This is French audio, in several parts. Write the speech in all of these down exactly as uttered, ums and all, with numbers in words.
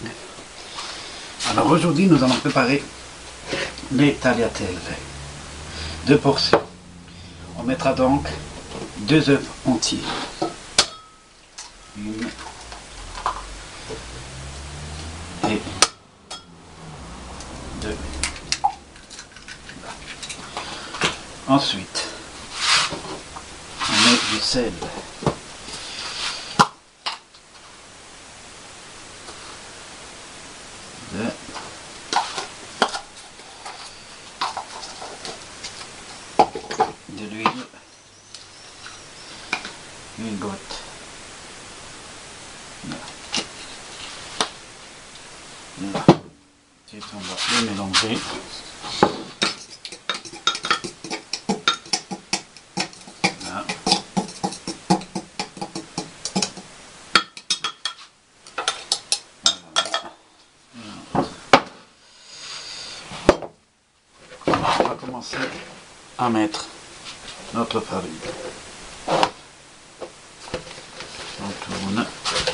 Alors aujourd'hui nous allons préparer les tagliatelles. Deux portions. On mettra donc deux œufs entiers. Une et deux. Ensuite, on met du sel. Deux. De l'huile. Une goutte. Là. Là. Et on va le mélanger. Là. On va commencer à mettre notre farine. On tourne.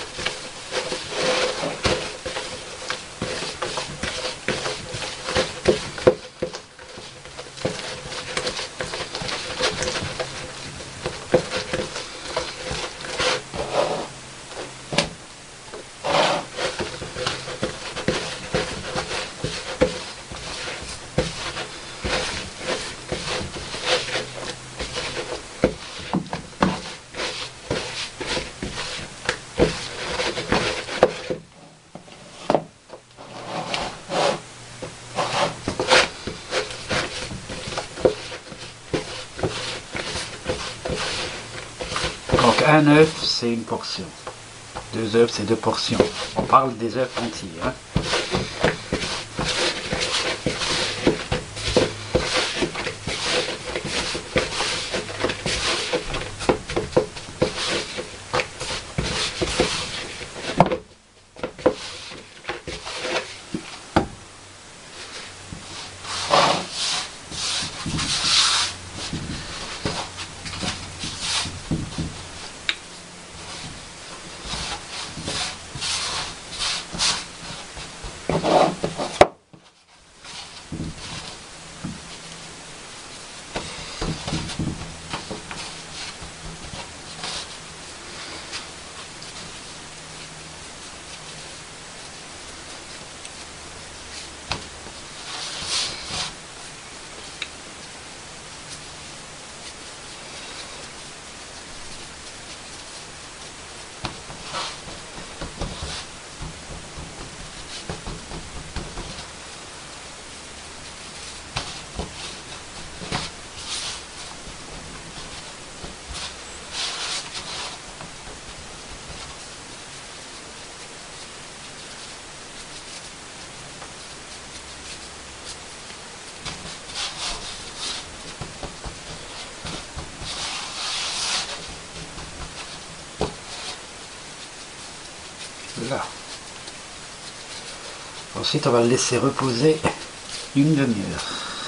Donc un œuf c'est une portion, deux œufs c'est deux portions. On parle des œufs entiers. Hein. Là. Ensuite, on va le laisser reposer une demi-heure.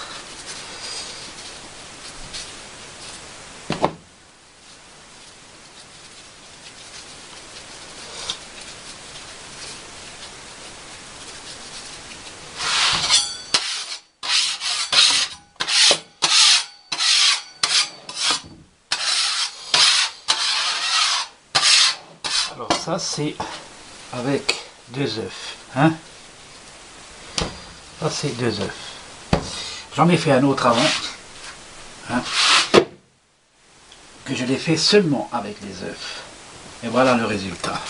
Alors ça, c'est avec deux œufs. Hein? Ça, c'est deux œufs. J'en ai fait un autre avant. Hein? Que je l'ai fait seulement avec les œufs. Et voilà le résultat.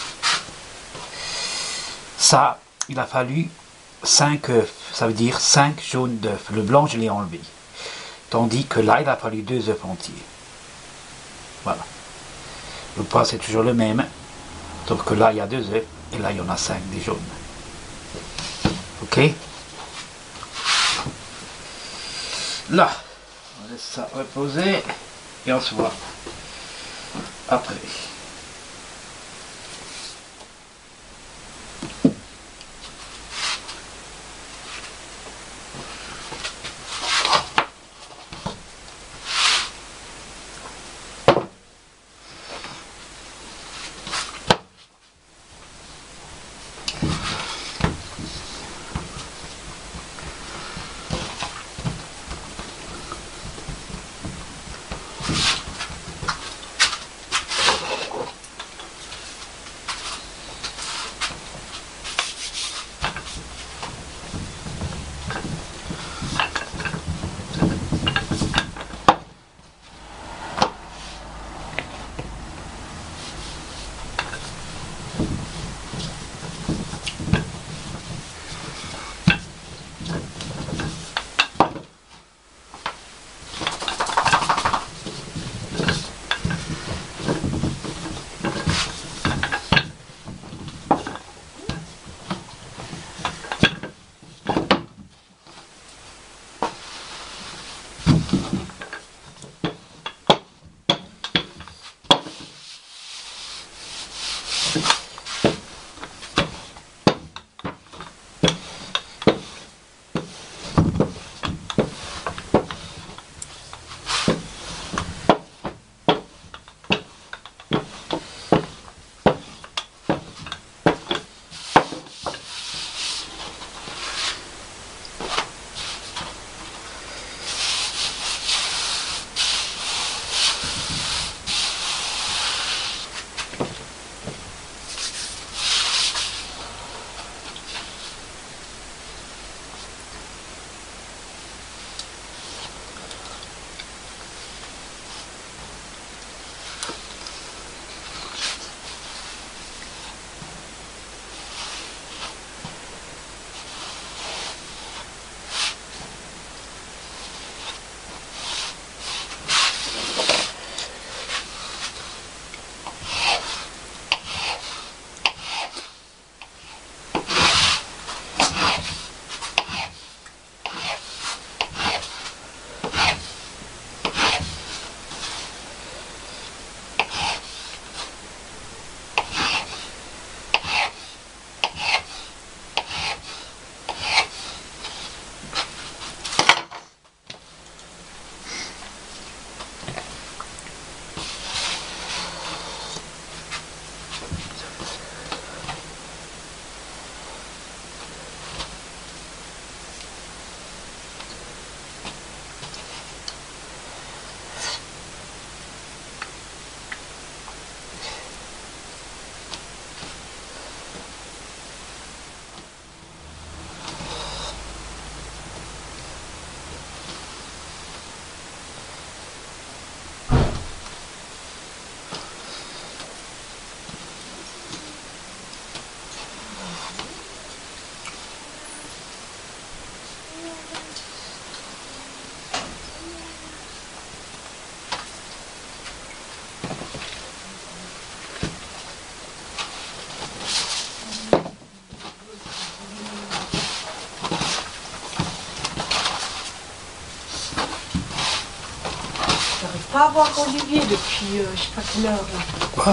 Ça, il a fallu cinq œufs. Ça veut dire cinq jaunes d'œufs. Le blanc, je l'ai enlevé. Tandis que là, il a fallu deux œufs entiers. Voilà. Le poids, c'est toujours le même. Sauf que là, il y a deux œufs. Et là, il y en a cinq des jaunes. Ok? Là, on laisse ça reposer. Et on se voit après. pas avoir Olivier depuis euh, je sais pas quelle heure là. Quoi?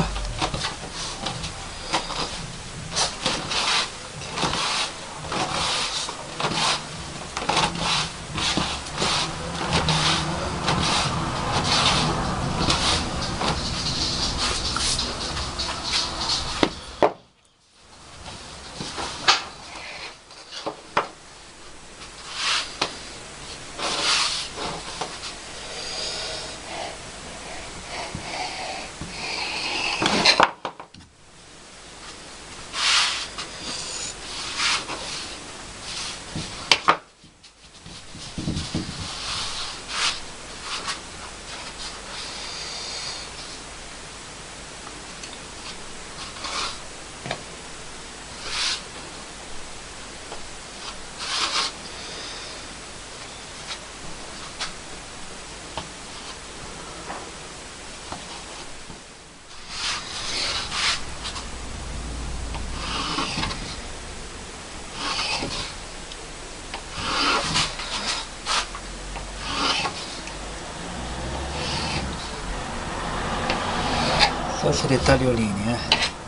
Ça c'est les tagliolini, hein.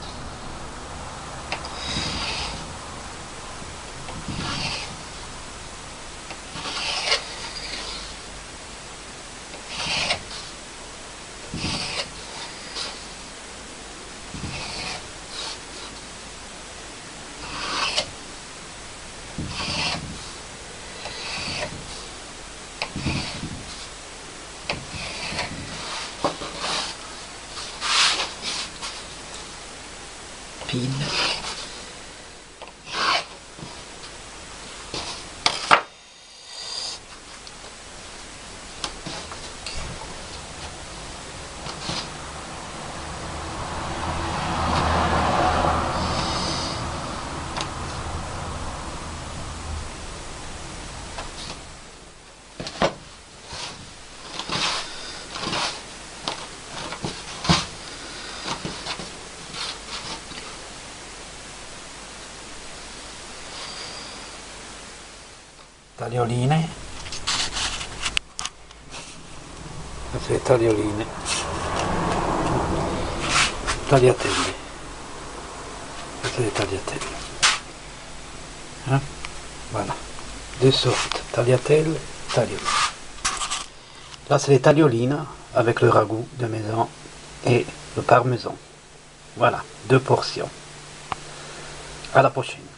Pile. Taglioline, queste le taglioline, tagliatelle, queste le tagliatelle, hein? Voilà, deux sortes, tagliatelle, taglioline. Là c'est les tagliolines avec le ragoût de maison et le parmesan. Voilà, deux portions. À la prochaine.